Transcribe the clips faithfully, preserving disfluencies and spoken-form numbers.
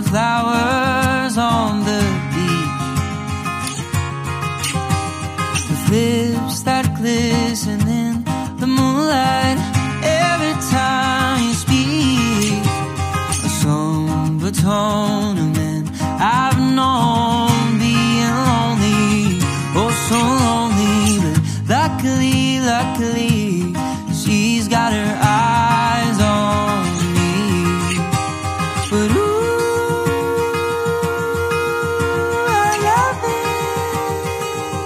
flowers on the beach, with lips that glisten in the moonlight. Every time you speak, a somber tone of men I've known being lonely, oh so lonely. But luckily, luckily, she's got her eyes on me. But ooh, I love it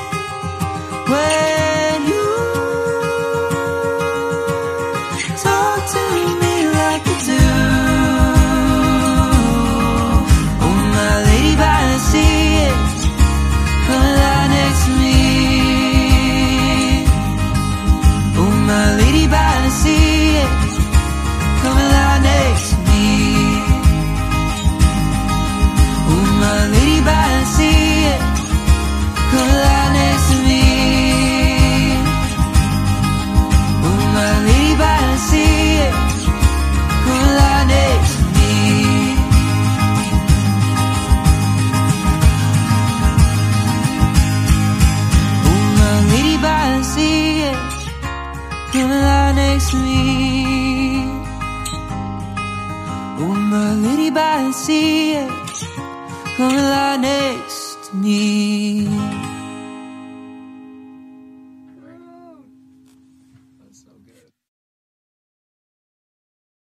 when you talk to me like you do. Oh, my lady by the sea, come lie next to me. Oh, my lady by the sea, come lie next to me. Oh, my lady by the sea, come lie next to me. Oh, my lady by the sea, come lie next to me. Oh, my lady by the sea, come lie next to me. Oh, my lady by the sea, come lie next to me.